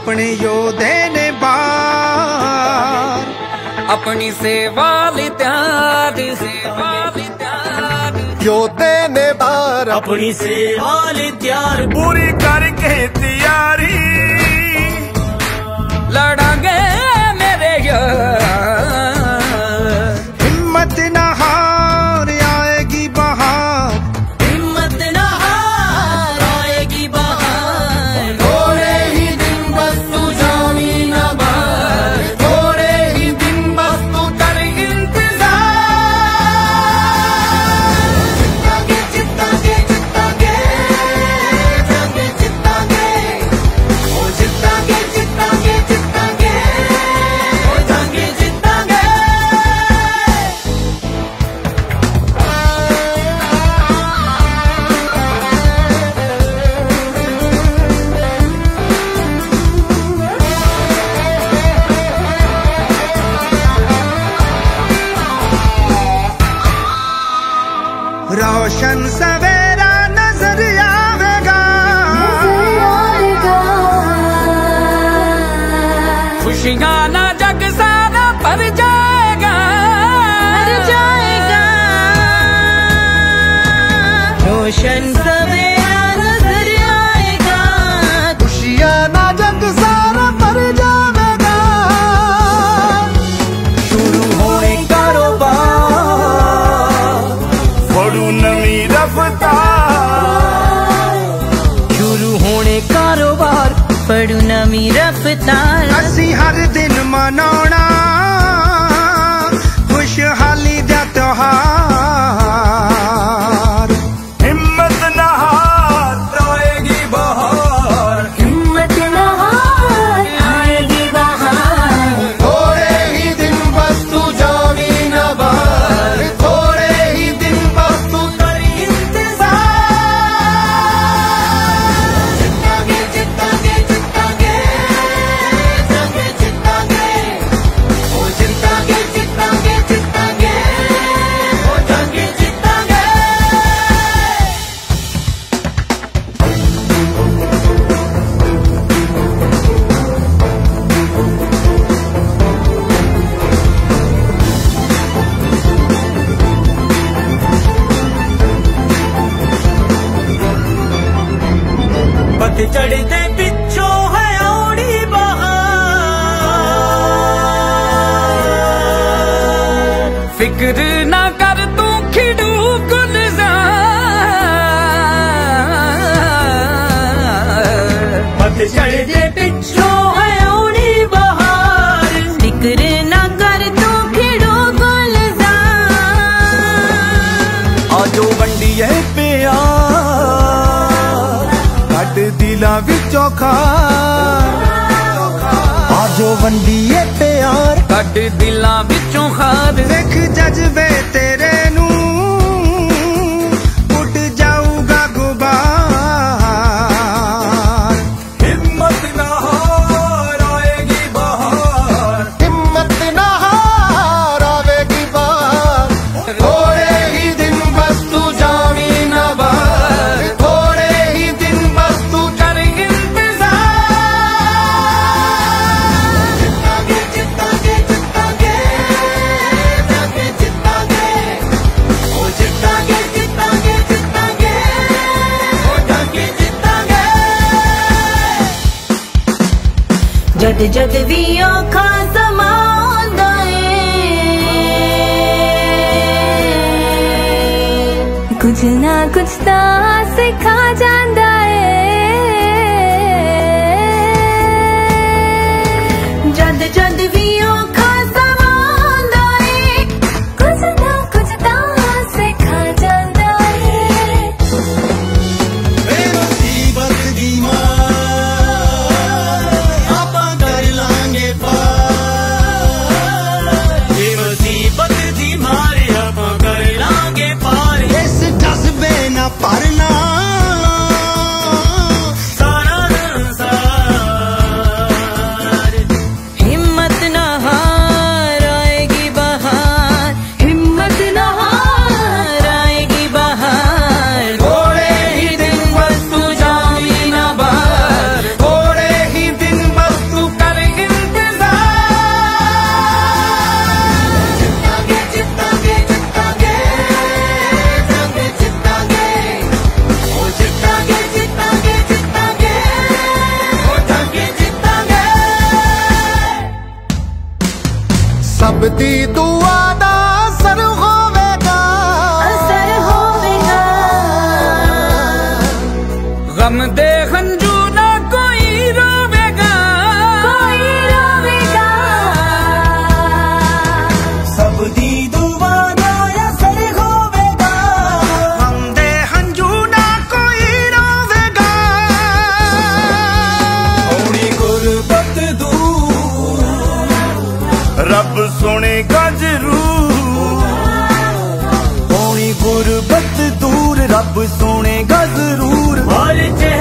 अपने योधे ने बार अपनी सेवा ली त्यार योधे ने बार अपनी सेवा ली त्यार पूरी करके तैयारी लड़ांगे मेरे यार। हिम्मत न हार आएगी बहार हिम्मत न हार आएगी बहार थोड़े ही दिन बस तू जानी न बार थोड़े ही दिन बस तू कर इंतजार जितांगे जितांगे जितांगे ओ जितांगे जितांगे जितांगे ओ जांगे जितांगे। रोशन सवेरा नजर आवेगा खुशियाँ ना जग सारा पर जाएगा रोशन सवेरा नजर आएगा खुशियाँ ना जग सारा पर जावेगा शुरू होए कारोबार बड़ू नवी रफ्तार शुरू होने कारोबार बड़ू नवी रफ्तार असी हर दिन मनाना खुशहाली दा त्योहार हिम्मत न हार आएगी बहार हिम्मत न हार आएगी बहार थोड़े ही दिन बस तू जानी न बार थोड़े ही दिन बस तू करी इंतजार जितांगे जितांगे जितांगे जांगे जितांगे ओ जितांगे जितांगे जितांगे ओ जांगे जितांगे। पतझड़ दे पिछों है औड़ी बहार फिक्र ना कर तू खिड़ू गुलजार पतझड़ दे पिछों है औड़ी बहार फिक्र न कर तू खिड़ो गुलजार आजो वंडिए प्यार कट दिला विचों खार आजो वंडिए प्यार कट दिलां विचों खार देख जज्बे तेरे नू उठ जाऊगा गुबार हिम्मत न हार आएगी बहार हिम्मत न हार आएगी बहार थोड़े ही दिन बस तू जानी न बार थोड़े ही दिन बस तू कर इंतजार जितांगे जितांगे जितांगे जांगे जितांगे ओ जितांगे जितांगे जितांगे ओ जांगे जितांगे। जद जद भी औखा समांदा कुछ ना कुछ ता सिखा जांदा जद जद भी औखा समांदा कुछ ना कुछ ता सिखा जांदा मुसीबत दी मार आपा कर लांगे पार ये मुसीबत दी मारे आप कर लांगे पार इस जज्बे न परना सारा संसार हिम्मत न रब दी दुआ दा असर होवेगा, असर होवेगा। गम दे हंजू ना कोई रोवेगा, कोई रोवेगा। सब दी दुआ दा असर होवेगा, हम दे हंजू ना कोई रोवेगा। होनी गुरबत दूर रब सुनेगा जरूर, होनी गुरबत दूर रब सुनेगा जरूर। और